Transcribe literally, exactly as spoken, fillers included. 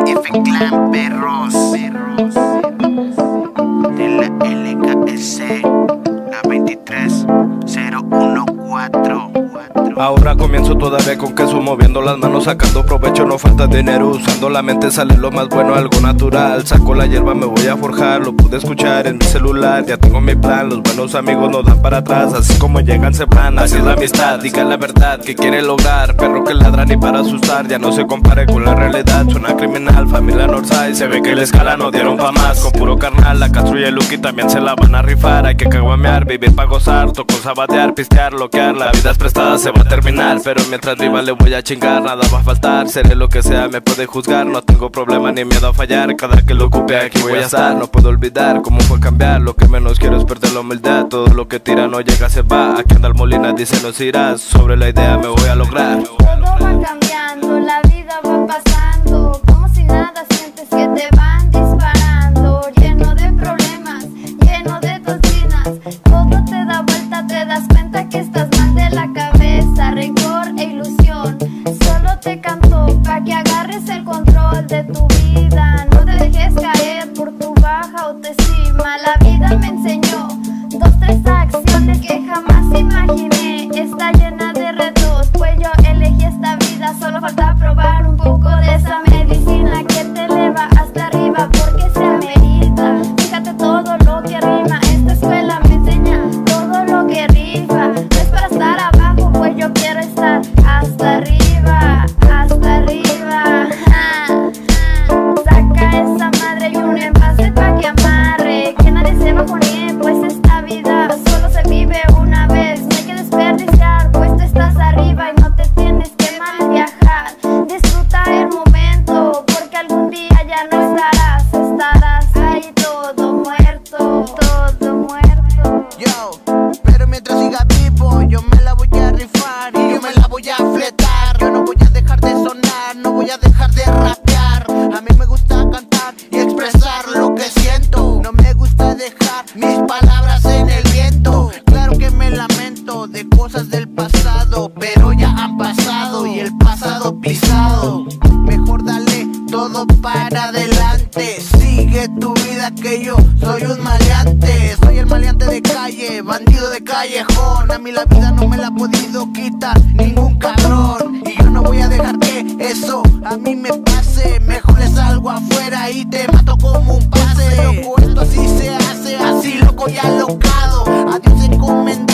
F-Clan Perros de la L K S, la veintitrés cero uno cuatro. Ahora comienzo todavía con queso, moviendo las manos, sacando provecho, no falta dinero. Usando la mente sale lo más bueno, algo natural. Saco la hierba, me voy a forjar, lo pude escuchar en mi celular. Ya tengo mi plan, los buenos amigos no dan para atrás. Así como llegan se van, así es la amistad. Diga la verdad que quiere lograr, perro que ladra ni para asustar. Ya no se compare con la realidad, suena criminal, familia Northside. Se ve que la escala no dieron pa' más, con puro carnal. La Castro y el Lucky también se la van a rifar. Hay que caguamear, vivir pa' gozar, toco sabatear, pistear, loquear. La vida es prestada, se va a terminar, pero mientras viva le voy a chingar, nada va a faltar, seré lo que sea, me puede juzgar, no tengo problema ni miedo a fallar, cada que lo ocupe aquí voy a estar, no puedo olvidar cómo fue cambiar, lo que menos quiero es perder la humildad, todo lo que tira no llega se va, aquí anda el Molina, dice nos irás, sobre la idea me voy a lograr. Todo va cambiando, la vida va pasando, como si nada sientes que te van disparando, lleno de problemas, lleno de toxinas, todo te da vuelta, te das cuenta que estás mal de la cabeza, rencor e ilusión, solo te canto pa' que agarres el control de tu vida, no te dejes caer por tu baja autoestima, la vida me enseñó dos, tres acciones que jamás imaginé, está llena de retos, pues yo elegí esta vida, solo falta probar un poco de esa medicina que te eleva hasta arriba porque se amerita, fíjate todo lo que rima, esta escuela me enseña todo lo que rifa, no es para estar abajo, pues yo quiero estar hasta arriba, hasta arriba, ja. Saca esa madre y un envase pa' que amarre, que nadie se bajonee, pues esta vida solo se vive una vez, no hay que desperdiciar, pues tú estás arriba y no te tienes que mal viajar, disfruta el momento, porque algún día ya no estarás, estarás ahí todo muerto, todo muerto. Yo, pero mientras siga vivo, yo me la voy a rifar y yo me la voy a fletar. Yo no voy a dejar de sonar, no voy a dejar de rapear. A mí me gusta cantar y expresar lo que siento. No me gusta dejar mis palabras en el viento. Claro que me lamento de cosas del pasado, pero ya han pasado y el pasado pisado. Mejor dale todo para adelante, sigue tu vida que yo soy un maleante. Soy el maleante de calle, bandido de callejón. A mí la vida no me la ha podido quitar ningún cabrón, y yo no voy a dejar que eso a mí me pase. Mejor le salgo afuera y te mato como un pase. Loco, esto así se hace, así loco y alocado. A Dios encomendado.